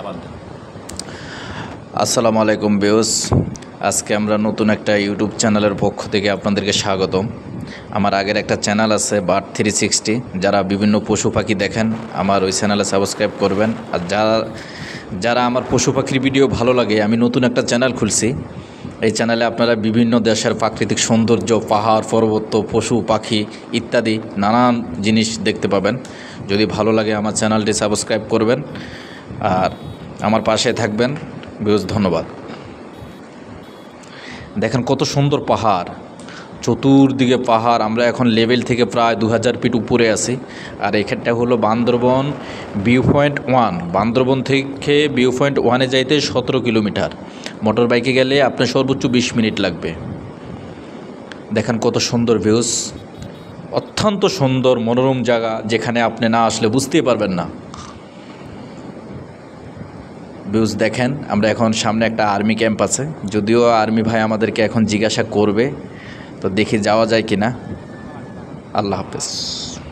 আসসালামু আলাইকুম ভিউয়ার্স, আজকে আমরা নতুন একটা ইউটিউব চ্যানেলের পক্ষ থেকে আপনাদেরকে স্বাগতম। আমার আগের একটা চ্যানেল আছে বার্ড 360, যারা বিভিন্ন পশু পাখি দেখেন আমার ওই চ্যানেলে সাবস্ক্রাইব করবেন। আর যারা আমার পশু পাখির ভিডিও ভালো লাগে, আমি নতুন একটা চ্যানেল খুলছি। এই চ্যানেলে আপনারা বিভিন্ন দেশের প্রাকৃতিক সৌন্দর্য, পাহাড় পর্বত, পশু পাখি ইত্যাদি নানান জিনিস দেখতে পাবেন। যদি ভালো লাগে আমার চ্যানেলটি সাবস্ক্রাইব করবেন আর আমার পাশে থাকবেন। ভিউয়ার্স, ধন্যবাদ। দেখেন কত সুন্দর পাহাড়, চতুর্দিকে পাহাড়। আমরা এখন লেভেল থেকে প্রায় 2000 ফিট উপরে আছি। আর এখানটা হলো বান্দরবন ভিউ পয়েন্ট 1। বান্দরবন থেকে ভিউ পয়েন্ট 1-এ যাইতে 17 কিলোমিটার। মোটর বাইকে গেলে আপনার সর্বোচ্চ 20 মিনিট লাগবে। দেখেন কত সুন্দর ভিউস, অত্যন্ত সুন্দর মনোরম জায়গা, যেখানে আপনি না আসলে বুঝতেই পারবেন না। ভিউজ দেখেন, আমরা এখন সামনে একটা আর্মি ক্যাম্প আছে, যদিও আর্মি ভাই আমাদেরকে এখন জিজ্ঞাসা করবে, তো দেখি যাওয়া যায় কিনা। আল্লাহ হাফেজ।